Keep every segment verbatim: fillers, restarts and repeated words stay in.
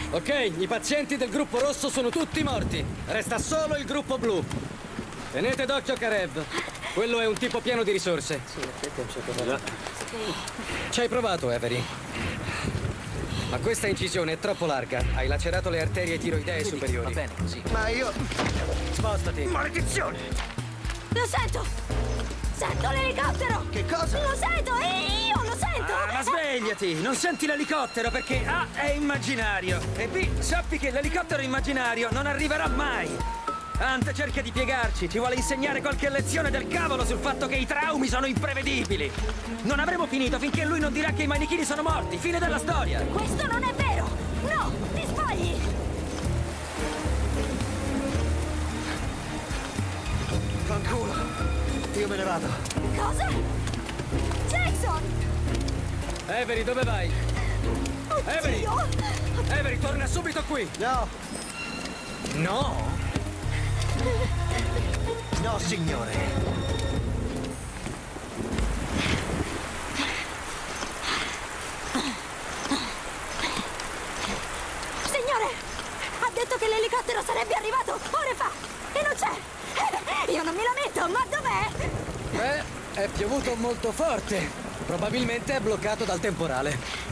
Ok, i pazienti del gruppo rosso sono tutti morti. Resta solo il gruppo blu. Tenete d'occhio Karev. Quello è un tipo pieno di risorse. Sì, in effetti non c'è cosa da... Ci hai provato, Avery. Ma questa incisione è troppo larga. Hai lacerato le arterie tiroidee superiori. Va bene così. Ma io... Spostati. Maledizione! Lo sento! Sento l'elicottero! Che cosa? Lo sento! Io lo sento! Ah, ma svegliati! Non senti l'elicottero perché A è immaginario e B sappi che l'elicottero immaginario non arriverà mai! Ant cerca di piegarci, ci vuole insegnare qualche lezione del cavolo sul fatto che i traumi sono imprevedibili! Non avremo finito finché lui non dirà che i manichini sono morti! Fine della storia! Questo non è vero! No! Ti sbagli! Fanculo! Io me ne vado. Cosa? Jackson! Avery, dove vai? Avery! Oddio! Avery, torna subito qui! No! No? No, signore! Signore! Ha detto che l'elicottero sarebbe arrivato ore fa! E non c'è! Io non mi lamento, ma dov'è? Beh, è piovuto molto forte. Probabilmente è bloccato dal temporale.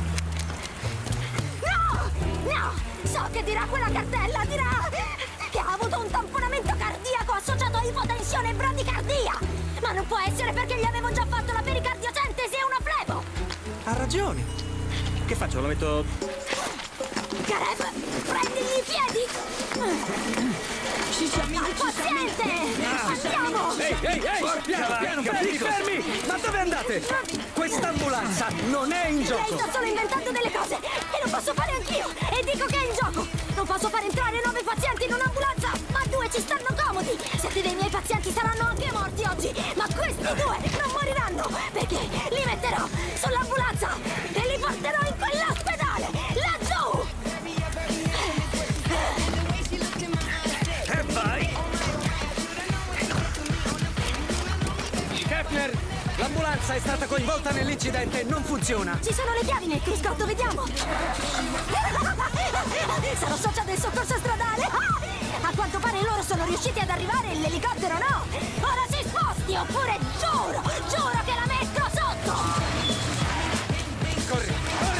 No! No! So che dirà quella cartella, dirà che ha avuto un tamponamento cardiaco associato a ipotensione e bradicardia! Ma non può essere perché gli avevo già fatto la pericardiocentesi e una flebo! Ha ragione! Che faccio? Lo metto... Karev, prendigli i piedi! Al paziente! Andiamo! Ehi, ehi, ehi! Piano, piano, fermi, fermi! Ma dove andate? Quest'ambulanza non è in Lei gioco! sta solo inventando delle cose! E lo posso fare anch'io! E dico che è in gioco! Non posso far entrare nove pazienti in un'ambulanza! Ma due ci stanno comodi! Sette dei miei pazienti saranno anche morti oggi! Ma questi due non moriranno! Perché li metterò sull'ambulanza! E li porterò in quell'ospedale! Laggiù! E vai! Kepler, l'ambulanza è stata coinvolta nell'incidente, non funziona! Ci sono le chiavi nel cruscotto, vediamo! Sarò socia del soccorso stradale! A quanto pare loro sono riusciti ad arrivare e l'elicottero no! Ora si sposti oppure giuro, giuro che la metto sotto! Corri, corri!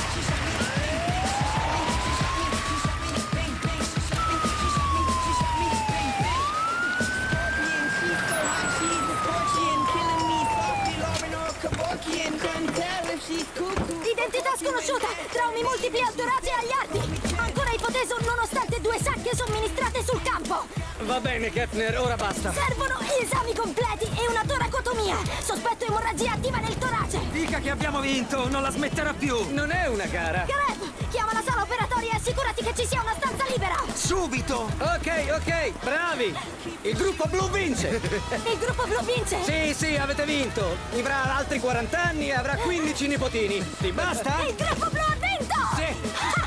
Identità sconosciuta! Traumi multipli al torace e agli arti! Ancora ipoteso nonostante due sacche somministrate sul campo! Va bene, Kepler, ora basta! Servono esami completi e una toracotomia! Sospetto emorragia attiva nel torace! Dica che abbiamo vinto, non la smetterà più! Non è una gara! Karev, chiama la sala operatoria e assicurati che ci sia una stanza libera! Subito! Ok, ok, bravi! Il gruppo blu vince! Il gruppo blu vince! Sì, sì, avete vinto! Vivrà altri quaranta anni e avrà quindici nipotini! Ti basta? Il gruppo blu ha vinto! Sì!